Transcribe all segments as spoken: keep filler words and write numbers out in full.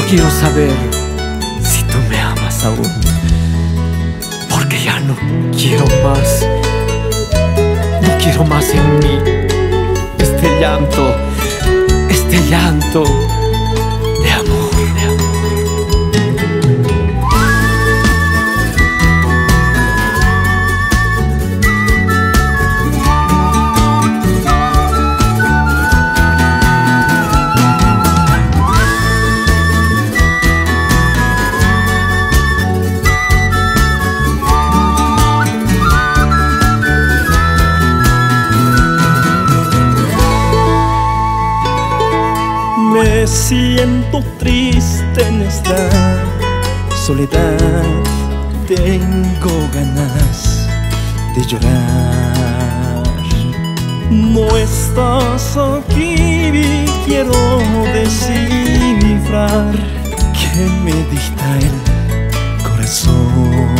quiero saber si tú me amas aún, porque ya no quiero más. No quiero más en mí este llanto, este llanto de amor, de amor. Me siento triste en esta soledad, tengo ganas de llorar. No estás aquí y quiero descifrar que me dicta el corazón.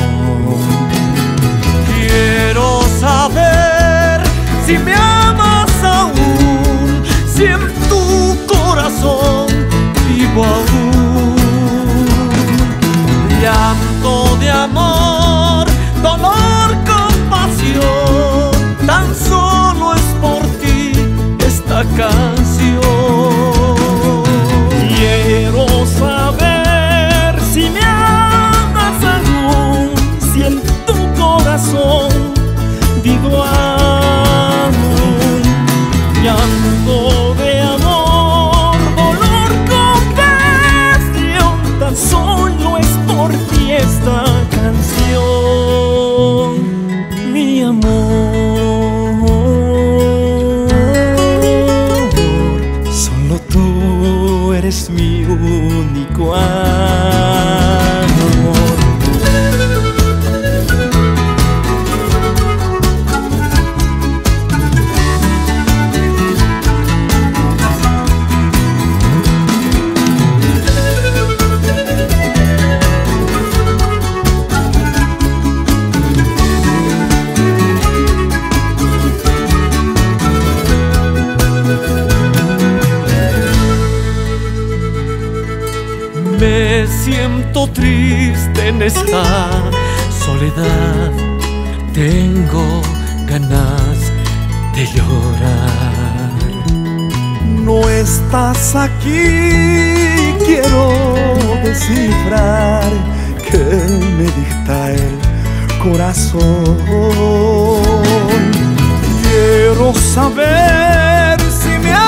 Quiero saber si me amas aún, si en tu corazón vivo aún. Llanto de amor, dolor, compasión, tan solo es por ti esta canción. Quiero saber si me amas aún, si en tu corazón vivo aún. Llanto de amor, dolor, compasión, tan solo es por ti esta canción, mi amor. Solo tú eres mi único amor. Me siento triste en esta soledad, tengo ganas de llorar. No estás aquí, quiero descifrar que me dicta el corazón. Quiero saber si me